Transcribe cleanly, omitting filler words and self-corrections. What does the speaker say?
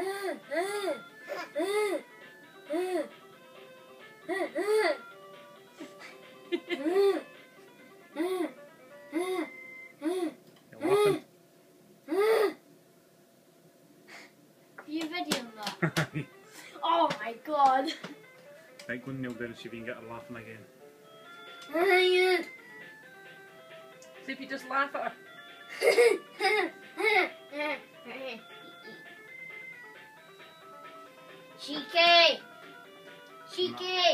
You're laughing. Are you videoing that? Oh my god. Right, go and kneel down and see if you can get her laughing again. See if you just laugh at her. Cheeky! Cheeky!